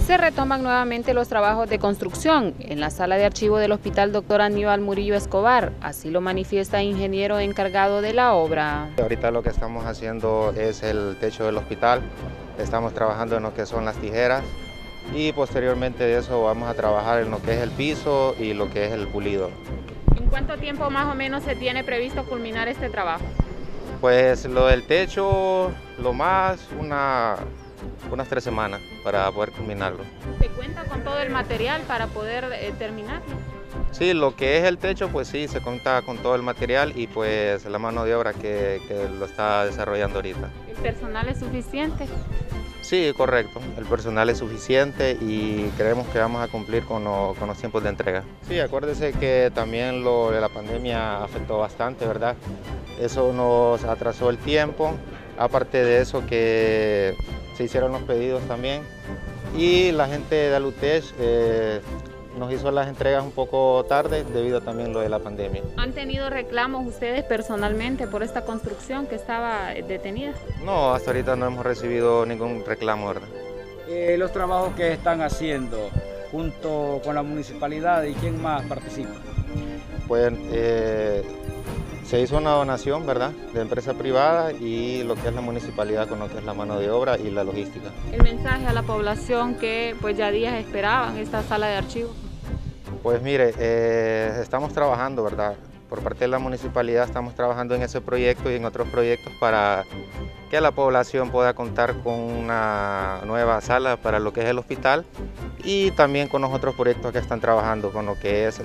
Se retoman nuevamente los trabajos de construcción en la sala de archivo del Hospital Dr. Aníbal Murillo Escobar, así lo manifiesta el ingeniero encargado de la obra. Ahorita lo que estamos haciendo es el techo del hospital, estamos trabajando en lo que son las tijeras y posteriormente de eso vamos a trabajar en lo que es el piso y lo que es el pulido. ¿En cuánto tiempo más o menos se tiene previsto culminar este trabajo? Pues lo del techo, lo más unas 3 semanas para poder culminarlo. ¿Se cuenta con todo el material para poder terminarlo? Sí, lo que es el techo, pues sí, se cuenta con todo el material y pues la mano de obra que lo está desarrollando ahorita. ¿El personal es suficiente? Sí, correcto, el personal es suficiente y creemos que vamos a cumplir con los tiempos de entrega. Sí, acuérdese que también lo de la pandemia afectó bastante, ¿verdad? Eso nos atrasó el tiempo, aparte de eso que se hicieron los pedidos también y la gente de Alutech nos hizo las entregas un poco tarde debido también a lo de la pandemia. ¿Han tenido reclamos ustedes personalmente por esta construcción que estaba detenida? No, hasta ahorita no hemos recibido ningún reclamo, ¿verdad? Los trabajos que están haciendo junto con la municipalidad y quién más participa. Pues se hizo una donación, ¿verdad?, de empresa privada y lo que es la municipalidad con lo que es la mano de obra y la logística. El mensaje a la población que pues ya días esperaban esta sala de archivos. Pues mire, estamos trabajando, ¿verdad? Por parte de la municipalidad estamos trabajando en ese proyecto y en otros proyectos para que la población pueda contar con una nueva sala para lo que es el hospital y también con los otros proyectos que están trabajando, con lo que es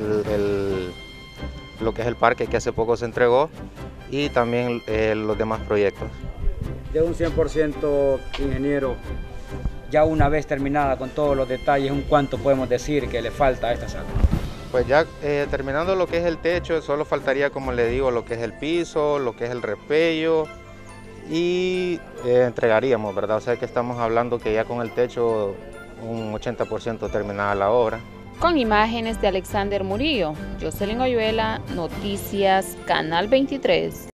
el parque que hace poco se entregó y también los demás proyectos. De un 100%, ingeniero, ya una vez terminada con todos los detalles, ¿un cuánto podemos decir que le falta a esta sala? Pues ya terminando lo que es el techo, solo faltaría, como le digo, lo que es el piso, lo que es el repello y entregaríamos, ¿verdad? O sea que estamos hablando que ya con el techo un 80% terminada la obra. Con imágenes de Alexander Murillo, Jocelyn Oyuela, Noticias, Canal 23.